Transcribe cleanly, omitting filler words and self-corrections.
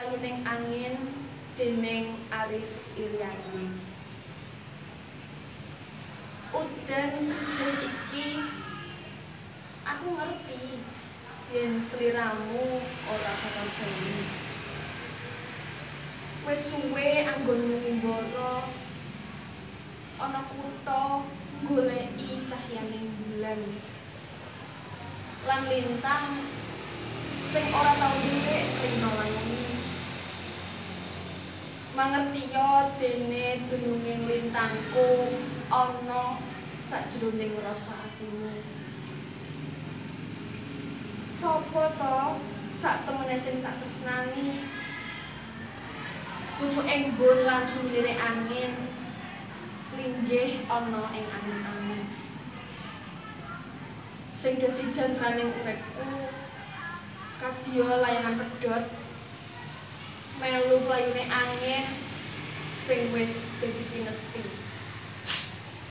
Playuning Angin déning Aris Irianti. Udan kecil iki aku ngerti yen sliramu ora bakal bali. Wis suwe anggonmu ngumbara ana kutha goleki cahyaning bulan lan lintang sing ora tau ngirik rino wengi. Mangertiya dene dununging lintangku ana sajroning rasa atimu. Sapa to sak temene sing tak tresnani? Pucuk embun lan sumilire angin linggih ana ing angin-angin. Sing dadi jantraning uripku kadya layangan pedhot melu playune angin sing wis dadi pinespi.